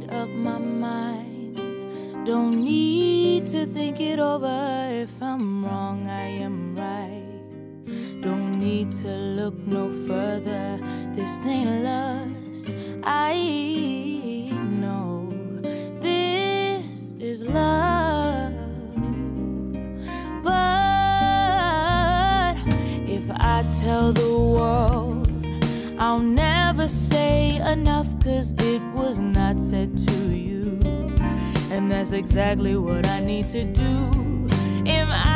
made up my mind. Don't need to think it over. If I'm wrong, I am right. Don't need to look no further. This ain't lust, I know this is love. But if I tell the world, I'll never say enough, 'cause it was not said to you. And that's exactly what I need to do. If I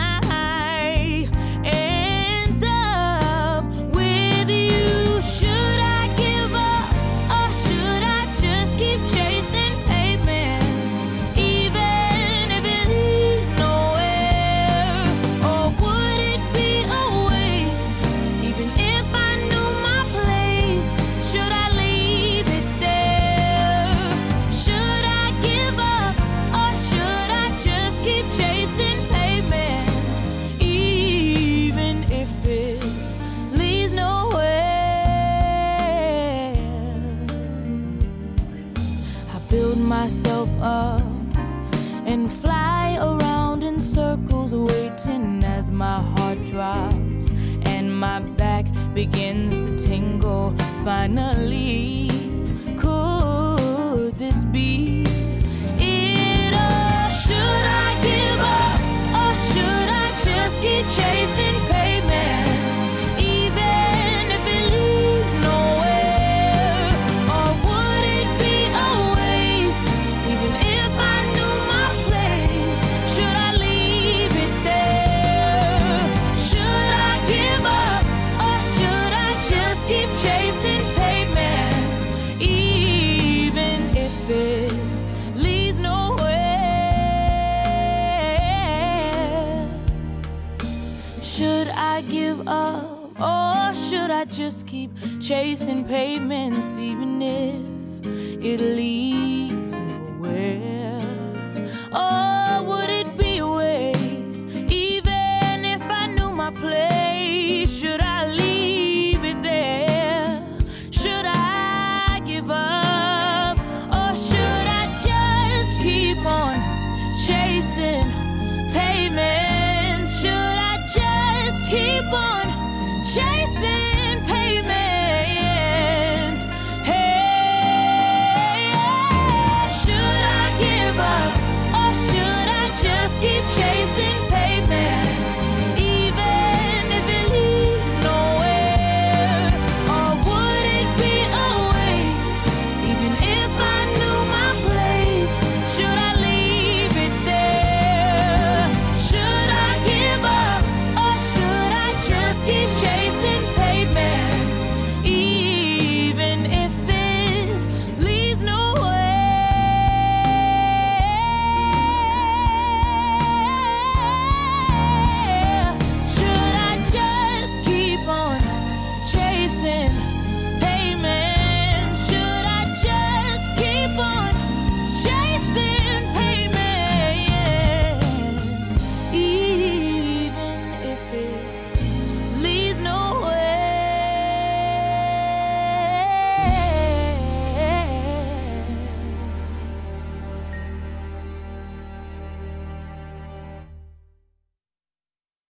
end up with you, should I give up or should I just keep chasing pavements, even if it leads nowhere? Or would it be a waste, even if I knew my place? Should I leave it there? Should I give up or should I just keep chasing pavements, even if it leads nowhere? I build myself up and fly around in circles, waiting as my heart drops and my back begins to tingle. Finally, could this be it? Or should I give up or should I just keep chasing pavements, even if it leads nowhere? Or would it be a waste, even if I knew my place? Should I leave it there? Should I give up or should I just keep chasing pavements, even if it leads nowhere? Should I give up or should I just keep chasing pavements, even if it leads nowhere? Or would it be a waste, even if I knew my place? Should I leave it there? Should I give up or should I just keep on chasing pavements? Should I just keep on chasing